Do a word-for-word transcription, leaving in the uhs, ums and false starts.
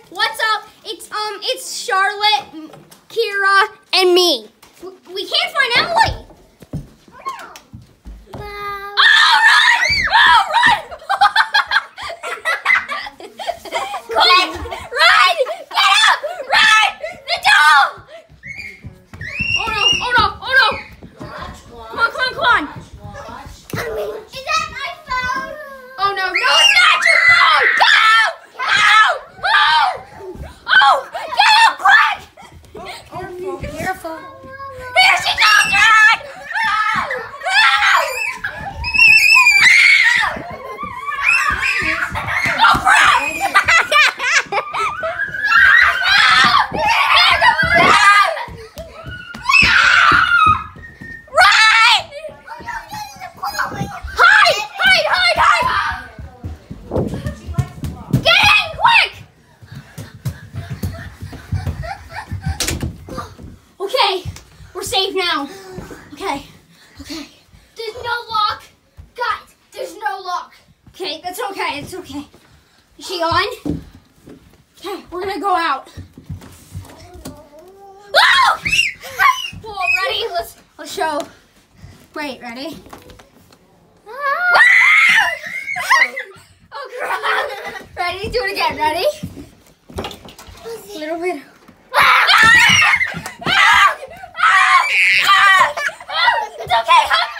What's up? It's um, it's Charlotte, Kira, and me. We, we can't find Emily. No. Oh, run! Oh, run! Quick! Run! Get up! Run! The dog! Oh no! Oh no! Oh no! Come on! Come on! Come on! Is that my phone? Oh no! No, it's not your phone! Go! Go! Oh! Oh! Get up quick! Careful, careful. Here she goes! Run! Oh! Oh! Oh crap! Run! Hide! Hide! Hide! Hide! Get in quick! Okay, we're safe now. Okay, okay. There's no lock. Guys, there's no lock. Okay, that's okay, it's okay. Is she on? Okay, we're gonna go out. Oh! Well, ready? Let's let's show. Wait, ready? Oh crap! Ready? Do it again. Ready? Little bit. It's okay. Hug